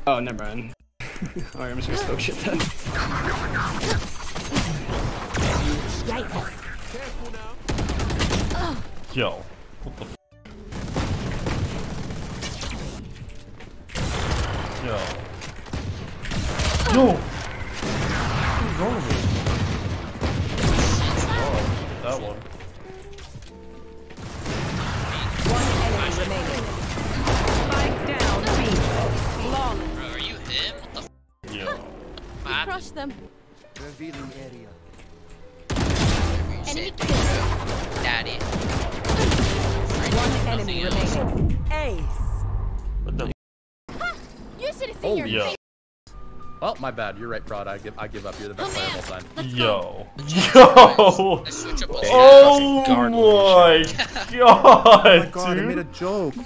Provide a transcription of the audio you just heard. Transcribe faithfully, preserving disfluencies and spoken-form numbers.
Oh, never mind. Alright, I'm just gonna smoke shit then. Yo, what the f? Yo. Yo! What's wrong with me? Oh, that one. One enemy remaining. Spike down, B. Long. Bro, are you him? What the f? Yo. You Crush them. Revealing area. Enemy Daddy. One enemy remaining. Ace. What the f? You should have seen Oh, your yo. face. Oh, my bad. You're right, Prod. I give I give up. You're the best player of all time. Yo. Yo. Let's switch up a Oh my Oh my god, god, I made dude. a joke.